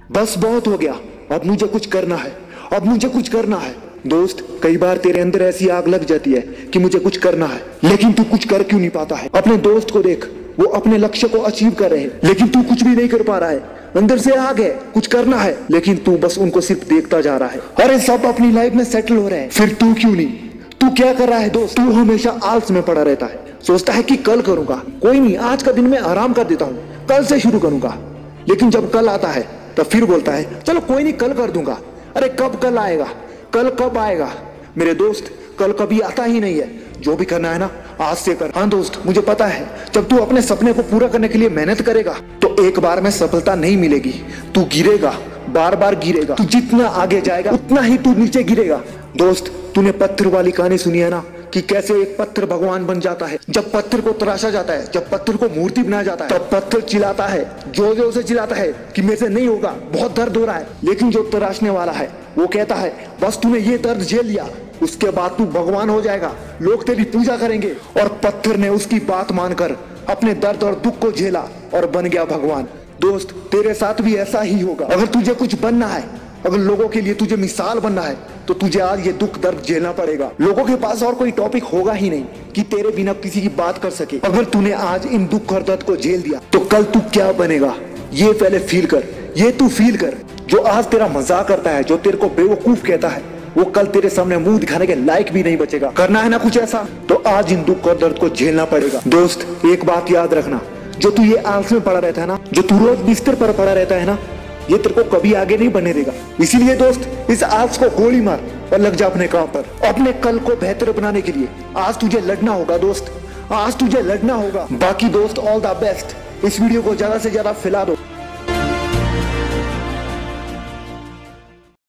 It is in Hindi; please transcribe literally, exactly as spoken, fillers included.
बस बहुत हो गया, अब मुझे कुछ करना है, अब मुझे कुछ करना है। दोस्त, कई बार तेरे अंदर ऐसी आग लग जाती है कि मुझे कुछ करना है, लेकिन तू कुछ कर क्यों नहीं पाता है। अपने दोस्त को देख, वो अपने लक्ष्य को अचीव कर रहे हैं, लेकिन तू कुछ भी नहीं कर पा रहा है। अंदर से आग है, कुछ करना है, लेकिन तू बस उनको सिर्फ देखता जा रहा है। अरे सब अपनी लाइफ में सेटल हो रहे हैं, फिर तू क्यों नहीं? तू क्या कर रहा है दोस्त? तू हमेशा आलस में पड़ा रहता है, सोचता है कि कल करूंगा, कोई नहीं, आज का दिन मैं आराम कर देता हूँ, कल से शुरू करूंगा। लेकिन जब कल आता है तब फिर बोलता है चलो कोई नहीं, कल कर दूंगा। अरे कब कल आएगा? कल कब आएगा? मेरे दोस्त, कल कभी आता ही नहीं है। जो भी करना है ना, आज से कर। हाँ दोस्त, मुझे पता है जब तू अपने सपने को पूरा करने के लिए मेहनत करेगा तो एक बार में सफलता नहीं मिलेगी। तू गिरेगा, बार बार गिरेगा। तू जितना आगे जाएगा उतना ही तू नीचे गिरेगा। दोस्त, तूने पत्थर वाली कहानी सुनी है ना, कि कैसे एक पत्थर भगवान बन जाता है। जब पत्थर को तराशा जाता है, जब पत्थर को मूर्ति बनाया जाता है, तब पत्थर चिल्लाता है, जोर जोर से चिल्लाता है कि मेरे से नहीं होगा, बहुत दर्द हो रहा है। लेकिन जो तराशने वाला है वो कहता है बस तूने ये दर्द झेल लिया, उसके बाद तू भगवान हो जाएगा, लोग तेरी पूजा करेंगे। और पत्थर ने उसकी बात मानकर अपने दर्द और दुख को झेला और बन गया भगवान। दोस्त, तेरे साथ भी ऐसा ही होगा। अगर तुझे कुछ बनना है, अगर लोगों के लिए तुझे मिसाल बनना है, तो तुझे आज ये दुख दर्द झेलना पड़ेगा। लोगों के पास और कोई टॉपिक होगा ही नहीं कि तेरे बिना किसी की बात कर सके। अगर तूने आज इन दुख और दर्द को झेल दिया तो कल तू क्या बनेगा, ये पहले फील कर। ये तू फील कर। जो आज तेरा मजाक करता है, जो तेरे को बेवकूफ कहता है, वो कल तेरे सामने मुंह दिखाने के लायक भी नहीं बचेगा। करना है ना कुछ ऐसा, तो आज इन दुख और दर्द को झेलना पड़ेगा। दोस्त, एक बात याद रखना, जो तू ये आलस में पड़ा रहता है ना, जो तू रोज बिस्तर पर पड़ा रहता है ना, ये तेरे को कभी आगे नहीं बढ़ने देगा। इसीलिए दोस्त, इस आलस को गोली मार और लग जा अपने काम पर। अपने कल को बेहतर बनाने के लिए आज तुझे लड़ना होगा दोस्त, आज तुझे लड़ना होगा। बाकी दोस्त, ऑल द बेस्ट। इस वीडियो को ज्यादा से ज्यादा फैला दो।